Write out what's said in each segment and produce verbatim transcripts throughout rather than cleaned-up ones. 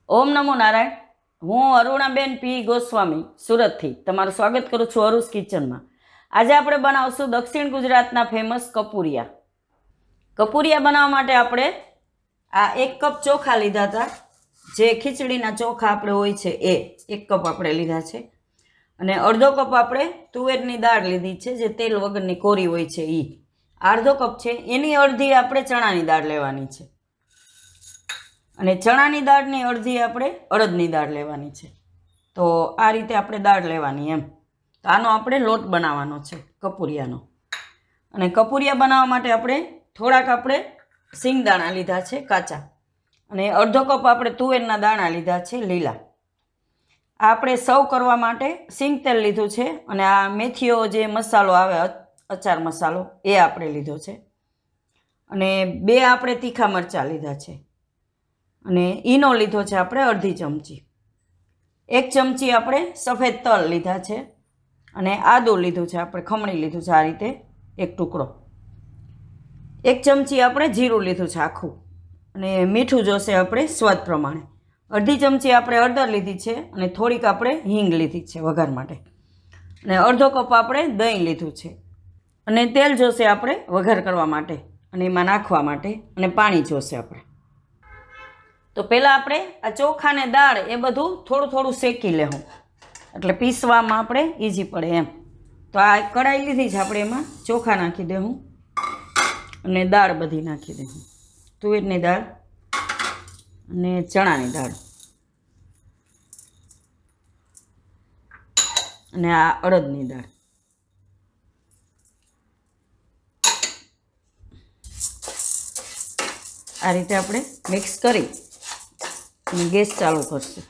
ओम नमो नारायण। हूँ अरुणाबेन पी गोस्वामी सूरत थी तमारुं स्वागत करूँ छूं अरूज किचन में। आज आपणे बनावशुं दक्षिण गुजरातना फेमस कपुरिया। कपुरिया बनाववा माटे आपणे आ एक कप चोखा लीधा था, जे खीचड़ीना चोखा आपणे होय छे ए एक कप आपणे लीधा छे अने अर्धो कप आपणे तुवेरनी दाळ लीधी छे, जे तेल वगरनी कोरी होय छे ई अर्धो कप छे। एनी अर्धी आपणे चणानी दाळ लेवानी छे अने चणानी दाळनी अर्धी आपणे अड़दनी दाळ लेवानी छे। तो आ रीते आपणे दाळ लेवानी एम। तो आनो आपणे लोट बनाववानो छे कपुरियानो। अने कपुरिया बनाववा माटे आपणे थोड़ाक आपणे सींगदाणा लीधा छे काचा अने अर्धो कप आपणे तुवेરના दाणा लीधा छे લીલા। आपणे સર્વ કરવા માટે સિંગ તેલ લીધું છે અને આ મેથીઓ જે મસાલો આવે અચાર મસાલો એ આપણે લીધો છે અને બે આપણે તીખા મરચાં લીધા છે અને ઈનો લીધો છે આપણે અડધી ચમચી। એક ચમચી આપણે સફેદ તલ લીધા છે અને આદુ લીધું છે આપણે ખમણી લીધું છે આ રીતે એક ટુકડો। एक चमची આપણે जीरुं लीधुं छे आखुं अने मीठुं जोशे आपणे स्वाद प्रमाणे। अर्धी चमची आपणे हळदर लीधी छे अने थोड़ीक आपणे हींग लीधी छे वघार माटे अने अर्धो कप आपणे दહીં लीधुं छे अने तेल जोशे आपणे वघार करवा माटे अने एमां नाखवा माटे अने पाणी जोशे आपणे। तो पहेला आपणे आ चोखा ने दाळ ए बधुं थोडुं थोडुं शेकी लेहुं एटले पीसवामां आपणे ईजी पड़े एम। तो आ कढ़ाई लीधी छे आपणे एमां चोखा नाखी देहुं अने दाळ बधी नाखी देहुं, तुवेरनी दाळ अने चणानी दाळ अने आ अड़दनी दाळ। आ रीते आपणे मिक्स करी अने गैस चालू करशुं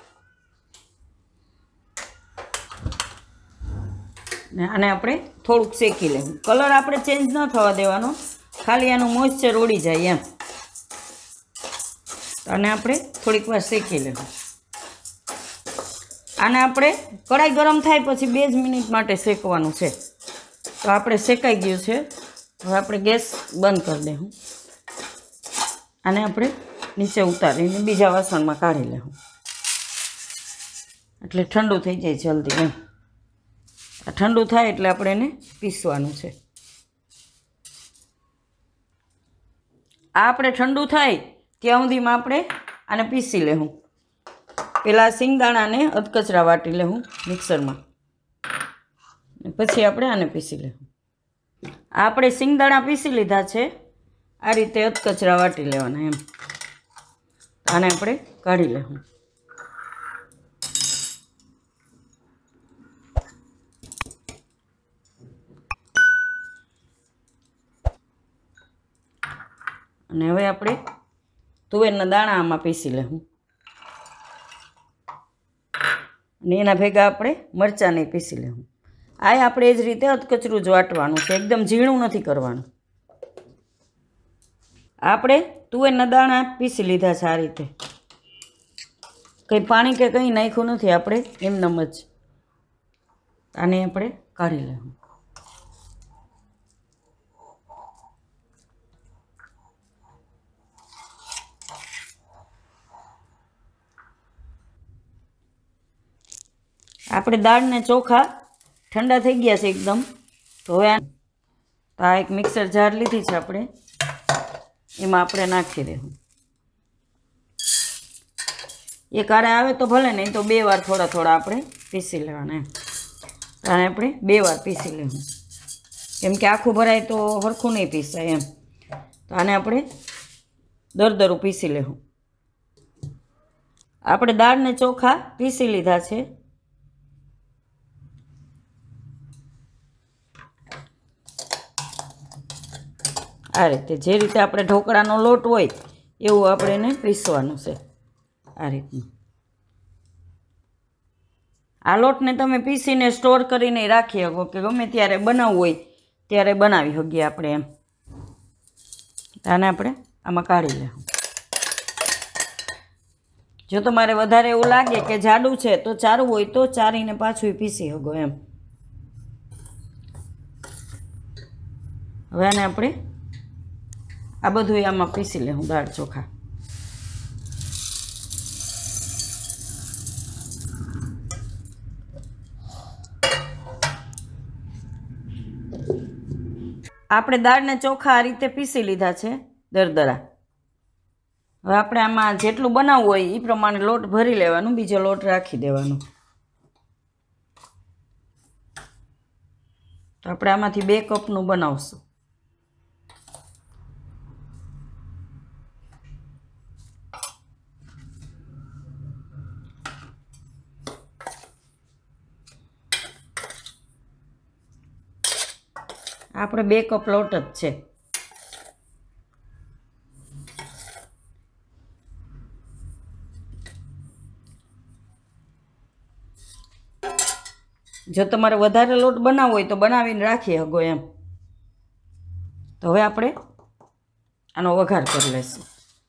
ने आने आपणे थोड़ुंक शेकी लेवुं। कलर आपणे चेन्ज न थवा देवानो, खाली आनुं मोइस्चर उड़ी जाय एम। आने आपणे थोड़ीक वार शेकी लेवुं। आने आपणे कढ़ाई गरम थाय पछी बे ज मिनिट माटे शेकवानुं छे। तो आपणे शेकाई गयुं छे, हवे आपणे गैस बंध कर देहुं। आने आपणे नीचे उतारीने बीजा वासणमां काढी लेहुं एटले ठंडू थई जाय जल्दी एम। आ ठंडू थाय एटले आपणे एने पीसवानुं छे। आ आपणे ठंडू थाय त्यां सुधीमां आपणे आने पीसी लेहुं। पहेला सींगदाणाने अधकचरा वाटी लेहुं मिक्सरमां, पछी आपणे आने पीसी लेहुं। आ आपणे सींगदाणा पीसी लीधा छे, आ रीते अधकचरा वाटी लेवाना एम। आने आपणे काढी लेहुं। अने हवे आपणे तुवेરના दाणा आमां पीसी लेहुं अने एना भेगा आपणे मरचांने पीसी लेहुं। आ आपणे ए ज रीते अधकचરું ज वाटवानुं छे, एकदम झीणुं नथी करवानुं। आपणे तुवेરના दाणा पीसी लीधा छे आ रीते, कंई पाणी के कंई नाख्युं नथी, आपणे एमनेम ज आने आपणे काढी लेहुं। आपणे दाळ ने चोखा ठंडा थई गया छे एकदम। तो हवे आ एक मिक्सर जार लीधी छे आपणे, एमां आपणे नाखी देहुं। एक आरे आवे तो भले, नहीं तो बे वार थोड़ा थोड़ा आपणे पीसी लेवाना एम। आने आपणे बे वार पीसी लेहुं, केम के आखुं भराय तो हरखुं नहीं पीसाय एम। तो आने आपणे दरदरू पीसी लेहुं। आपणे दाळ ने चोखा पीसी लीधा छे। आ रीते जे रीते आपणे ढोकळानो लोट होय एवुं आपणे एने पीसवानुं छे आ रीतनुं। आ लोटने तमे पीसीने स्टोर करीने राखी શકો કે ગમે ત્યારે બનાવવું હોય ત્યારે બનાવી શકીએ આપણે એમ। આને આપણે આમાં કાઢી લેવું। જો તમારે વધારે એવું લાગે કે જાડું છે તો ચારવું હોય તો ચારીને પાછું પીસી શકો એમ। હવે આને આપણે આ બધું આમાં પીસી લેવું દાળ ચોખા। આપણે દાળને ચોખા આ રીતે પીસી લીધા છે દરદરા. હવે આપણે આમાં જેટલું બનાવવું હોય એ પ્રમાણે લોટ ભરી લેવાનું, બીજો લોટ રાખી દેવાનો. તો આપણે આમાંથી બે કપનું બનાવશું. આપણે બે કપ લોટ જ છે. જો તમારે વધારે લોટ બનાવવો હોય તો બનાવીને રાખી શકો એમ. તો હવે આપણે આનો વઘાર કરી લઈશું.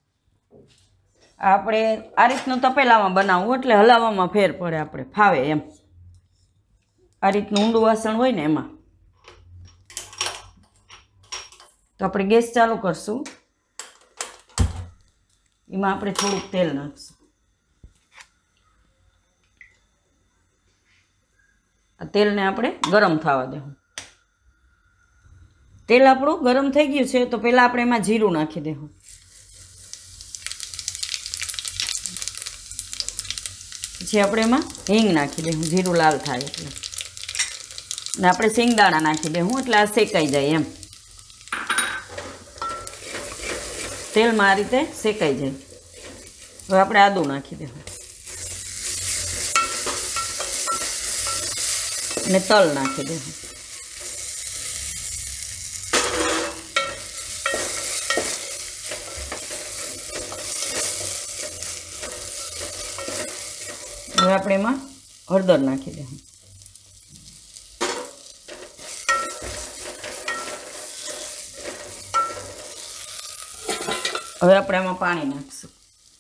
આપણે આ રીતનું તપેલામાં બનાવવું એટલે હલાવવામાં ફેર પડે, આપણે ફાવે એમ. આ રીતનું ઊંડું વાસણ હોય ને એમાં. તો આપણે ગેસ ચાલુ કરશું. એમાં આપણે થોડુંક તેલ નાખશું. આ તેલને આપણે ગરમ થવા દેવું. તેલ આપણું ગરમ થઈ ગયું છે તો પહેલાં આપણે એમાં જીરું નાખી દેવું. પછી આપણે એમાં હિંગ નાખી દેવું, જીરું લાલ થાય એટલે. અને આપણે શેંગદાણા નાખી દેવું એટલે આ શેકાઈ જાય એમ. તેલમાં આ રીતે શેકાઈ જાય. હવે આપણે આદું નાખી દેવું અને તલ નાખી દેવું. હવે આપણે એમાં હળદર નાખી દેવું. હવે આપણે એમાં પાણી નાખીશું.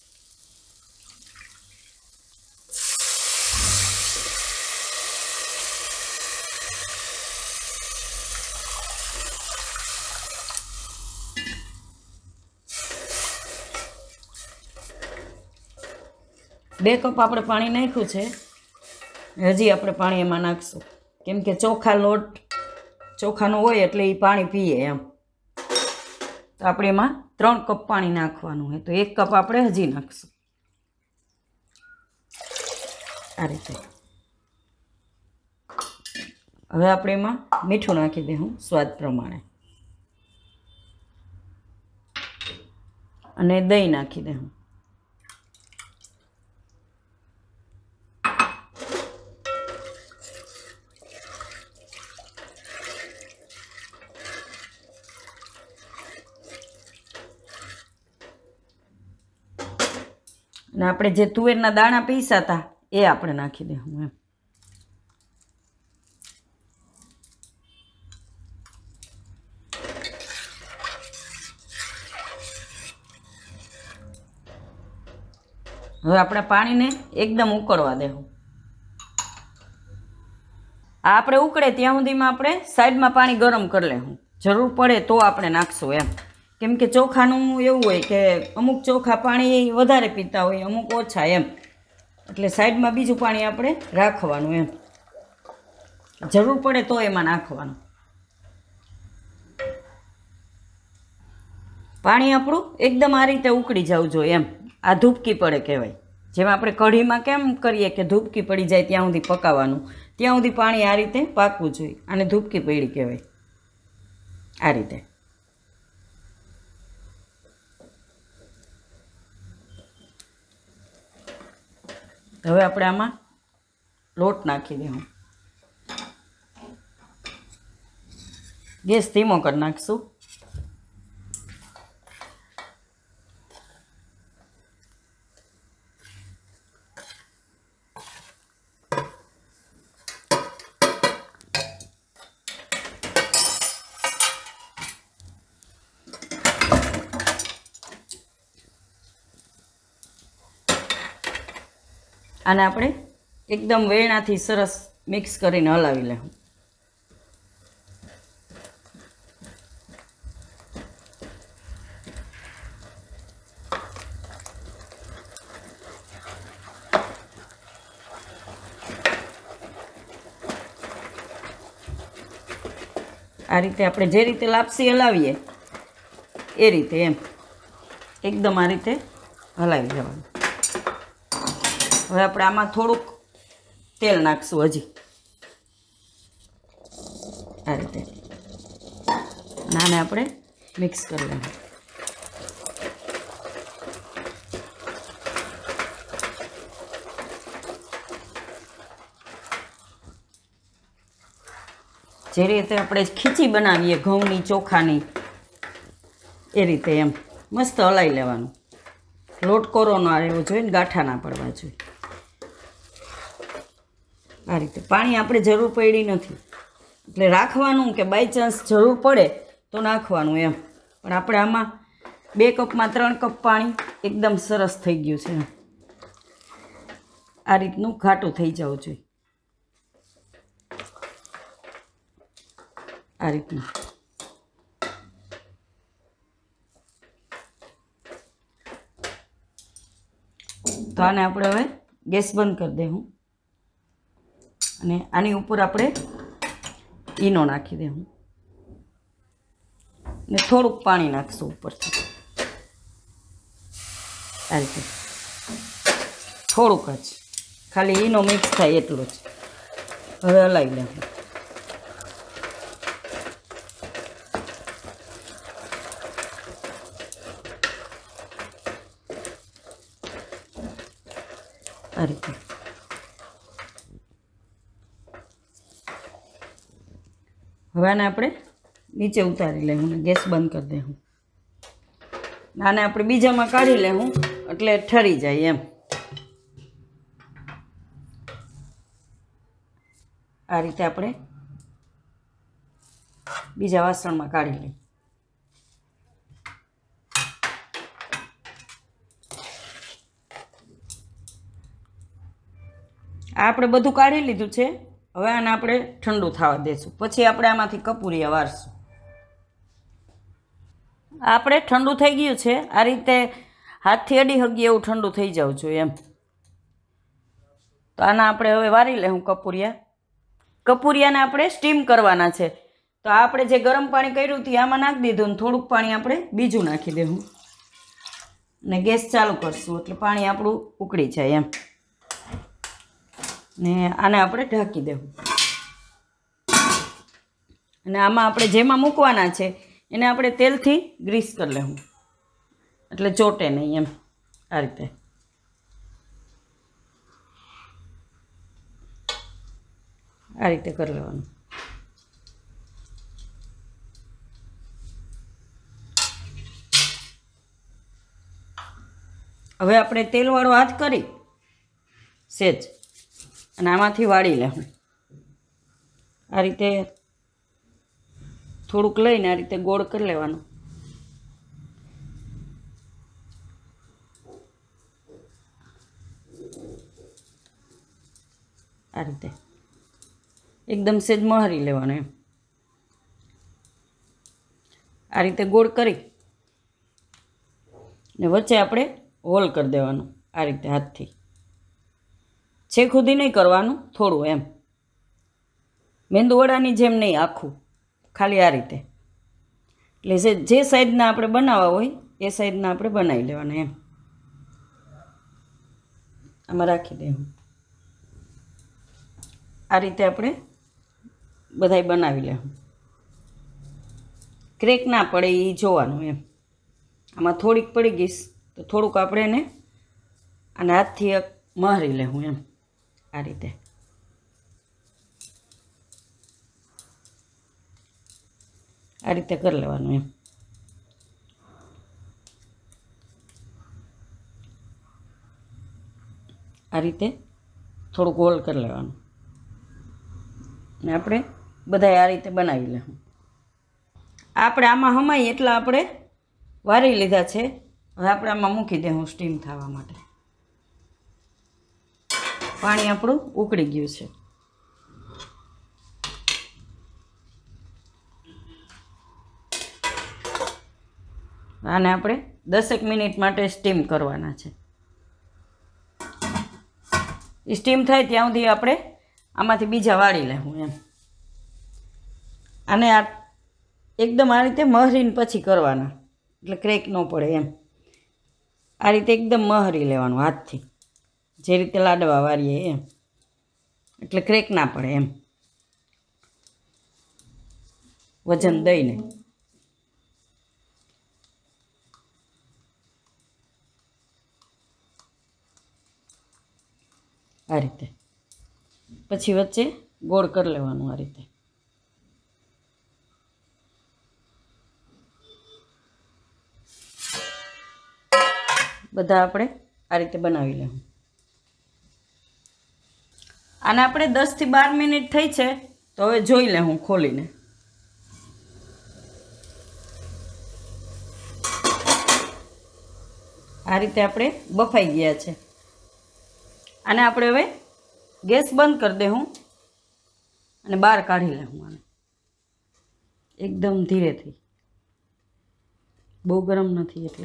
બે કપ આપણે પાણી નાખ્યું છે. હજી આપણે પાણી એમાં નાખીશું, કેમ કે ચોખા લોટ ચોખાનો હોય એટલે એ પાણી પીએ એમ. તો આપણે એમાં ત્રણ કપ પાણી નાખવાનું હોય, તો એક કપ આપણે હજી નાખીશું આ રીતે. હવે આપણે એમાં મીઠું નાખી દઉં સ્વાદ પ્રમાણે અને દહીં નાખી દઉં. અને આપણે જે તુવેરના દાણા પીસા હતા એ આપણે નાખી દઉં એમ. હવે આપણે પાણીને એકદમ ઉકળવા દેવું. આ આપણે ઉકળે ત્યાં સુધીમાં આપણે સાઈડમાં પાણી ગરમ કરી લેવું. જરૂર પડે તો આપણે નાખશું એમ. કેમ કે ચોખાનું એવું હોય કે અમુક ચોખા પાણી વધારે પીતા હોય, અમુક ઓછા એમ. એટલે સાઈડમાં બીજું પાણી આપણે રાખવાનું એમ. જરૂર પડે તો એમાં નાખવાનું. પાણી આપણું એકદમ આ રીતે ઉકળી જવું જોઈએ એમ. આ ધૂપકી પડે કહેવાય. જેમ આપણે કઢીમાં કેમ કરીએ કે ધૂપકી પડી જાય ત્યાં સુધી પકાવવાનું, ત્યાં સુધી પાણી આ રીતે પાકવું જોઈએ. આને ધૂપકી પડી કહેવાય. આ રીતે હવે આપણે આમાં લોટ નાખી દેવું. ગેસ ધીમો કરી નાખશું. આને આપણે એકદમ વેણાથી સરસ મિક્સ કરીને હલાવી લેવું. આ રીતે આપણે જે રીતે લાપસી હલાવીએ એ રીતે એમ એકદમ આ રીતે હલાવી લેવાનું. હવે આપણે આમાં થોડુંક તેલ નાખશું હજી આ રીતે. આને આપણે મિક્સ કરી લેવાનું. જે રીતે આપણે ખીચી બનાવીએ ઘઉંની ચોખાની એ રીતે એમ મસ્ત હલાવી લેવાનું. લોટ કોરો ન રહેવો જોઈએ ને ગાંઠા ના પડવા જોઈએ. આ રીતે પાણી આપણે જરૂર પડી નથી એટલે રાખવાનું કે બાય ચાન્સ જરૂર પડે તો નાખવાનું એમ. પણ આપણે આમાં બે કપમાં ત્રણ કપ પાણી એકદમ સરસ થઈ ગયું છે. આ રીતનું ઘાટું થઈ જવું જોઈએ. આ રીતનું તો આને આપણે હવે ગેસ બંધ કરી દઉં અને આની ઉપર આપણે ઈનો નાખી દઉં ને થોડુંક પાણી નાખશું ઉપરથી આ રીતે થોડુંક જ ખાલી ઈનો મિક્સ થાય એટલું જ. હવે હલાવી લઉં. આ રીતે હવે આને આપણે નીચે ઉતારી લઈશું. ગેસ બંધ કરી દઈશું. આને આપણે બીજામાં કાઢી લેવું એટલે ઠરી જાય એમ. આ રીતે આપણે બીજા વાસણમાં કાઢી લઈએ. આ આપણે બધું કાઢી લીધું છે. હવે આને આપણે ઠંડુ થવા દઈશું. પછી આપણે આમાંથી કપુરિયા વારશું. આપણે ઠંડુ થઈ ગયું છે. આ રીતે હાથથી અડી હગી એવું ઠંડુ થઈ જવું જોઈએ એમ. તો આના આપણે હવે વારી લેવું કપુરિયા. કપુરિયાને આપણે સ્ટીમ કરવાના છે. તો આપણે જે ગરમ પાણી કર્યું હતું આમાં નાખી દીધું ને થોડુંક પાણી આપણે બીજું નાખી દેવું ને ગેસ ચાલુ કરશું એટલે પાણી આપણું ઉકળી જાય એમ. ને આને આપણે ઢાંકી દેવું અને આમાં આપણે જેમાં મૂકવાના છે એને આપણે તેલથી ગ્રીસ કરી લેવું એટલે ચોટે નહીં એમ. આ રીતે આ રીતે કરી લેવાનું. હવે આપણે તેલવાળો હાથ કરી સેજ અને આમાંથી વાળી લેવું. આ રીતે થોડુંક લઈને આ રીતે ગોળ કરી લેવાનું. આ રીતે એકદમ સેજ મહરી લેવાનું એમ. આ રીતે ગોળ કરી ને વચ્ચે આપણે હોલ કરી દેવાનું આ રીતે હાથથી. છે ખુદી નહીં કરવાનું, થોડું એમ મેંદુવડાની જેમ નહીં, આખું ખાલી આ રીતે. એટલે જે જે સાઈઝના આપણે બનાવવા હોય એ સાઈઝના આપણે બનાવી લેવાના એમ. આમાં રાખી દેવું. આ રીતે આપણે બધાય બનાવી લેવું. ક્રેક ના પડે એ જોવાનું એમ. આમાં થોડીક પડી ગઈશ તો થોડુંક આપણે એને અને હાથથી મહરી લેવું એમ. આ રીતે આ રીતે કરી લેવાનું એમ. આ રીતે થોડુંક ગોલ કરી લેવાનું ને આપણે બધાય આ રીતે બનાવી લેવું. આપણે આમાં હમાય એટલા આપણે વારી લીધા છે. હવે આપણે આમાં મૂકી દેવું સ્ટીમ થવા માટે. પાણી આપણું ઉકળી ગયું છે. આને આપણે દસેક મિનિટ માટે સ્ટીમ કરવાના છે. સ્ટીમ થાય ત્યાં સુધી આપણે આમાંથી બીજા વાળી લેવું એમ. આને આ એકદમ આ રીતે મહરીને પછી કરવાના, એટલે ક્રેક ન પડે એમ. આ રીતે એકદમ મહરી લેવાનું હાથથી, જે રીતે લાડવા વારીએ એમ, એટલે ક્રેક ના પડે એમ. વજન દઈને આ રીતે પછી વચ્ચે ગોળ કરી લેવાનું આ રીતે. બધા આપણે આ રીતે બનાવી લેવું. આને આપણે દસથી બાર મિનિટ થઈ છે, તો હવે જોઈ લે હું ખોલીને. આ રીતે આપણે બફાઈ ગયા છે. આને આપણે હવે ગેસ બંધ કરી દેવું અને બહાર કાઢી લેવું. આને એકદમ ધીરેથી, બહુ ગરમ નથી એટલે.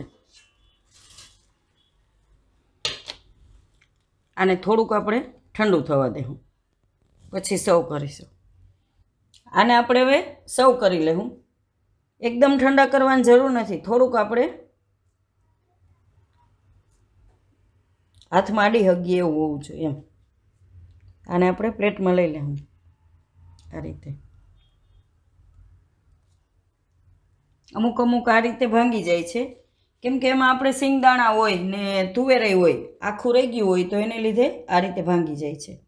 આને થોડુંક આપણે ઠંડુ થવા દેવું, પછી સર્વ કરીશું. આને આપણે હવે સર્વ કરી લેવું. એકદમ ઠંડા કરવાની જરૂર નથી, થોડુંક આપણે હાથમાં આડી હગીએ એવું હોવું જોઈએ એમ. આને આપણે પ્લેટમાં લઈ લેવું આ રીતે. અમુક અમુક આ રીતે ભાંગી જાય છે, કેમ કે એમાં આપણે સિંગદાણા હોય ને તુવેરાઈ હોય, આખું રહી ગયું હોય, તો એને લીધે આ રીતે ભાંગી જાય છે.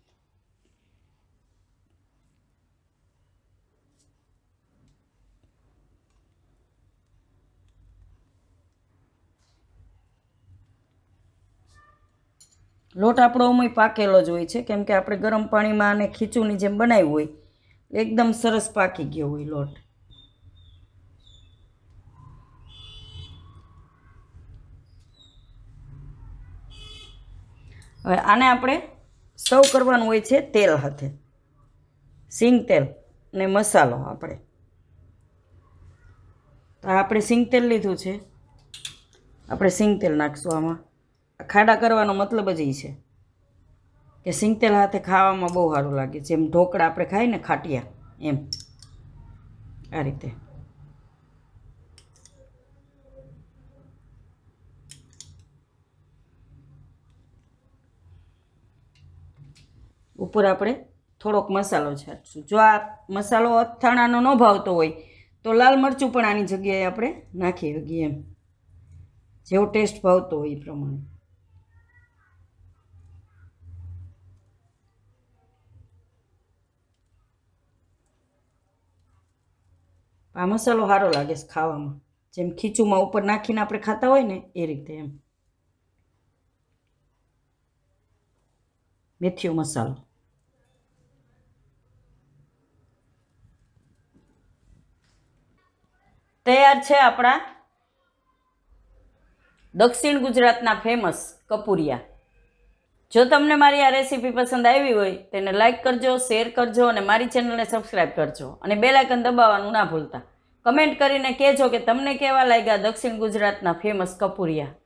લોટ આપણો અમય પાકેલો જ હોય છે, કેમ કે આપણે ગરમ પાણીમાં આને ખીચુની જેમ બનાવ્યું હોય, એકદમ સરસ પાકી ગયો હોય લોટ. હવે આને આપણે સર્વ કરવાનું હોય છે તેલ સાથે, સિંગ તેલ ને મસાલો. આપણે તો આપણે સિંગ તેલ લીધું છે, આપણે સિંગ તેલ નાખશું આમાં. ખાડા કરવાનો મતલબ જ એ છે કે સિંગ તેલ હાથે ખાવામાં બહુ સારું લાગે, જેમ ઢોકળા આપણે ખાઈએ ને ખાટિયા એમ. આ રીતે ઉપર આપણે થોડોક મસાલો છાંટશું. જો આ મસાલો અથાણાનો ન ભાવતો હોય તો લાલ મરચું પણ આની જગ્યાએ આપણે નાખી શકીએ એમ, જેવો ટેસ્ટ ભાવતો હોય એ પ્રમાણે. આ મસાલો સારો લાગે છે ખાવામાં, જેમ ખીચુમાં ઉપર નાખીને આપણે ખાતા હોય ને એ રીતે એમ. મેથીયો મસાલો. તૈયાર છે આપણા દક્ષિણ ગુજરાતના ફેમસ કપુરિયા. જો તમને મારી આ રેસીપી પસંદ આવી હોય તેને લાઇક કરજો, શેર કરજો અને મારી ચેનલને સબસ્ક્રાઈબ કરજો અને બેલ આઇકન દબાવવાનું ના ભૂલતા. કમેન્ટ કરીને કહેજો કે તમને કેવા લાગ્યા દક્ષિણ ગુજરાતના ફેમસ કપુરિયા.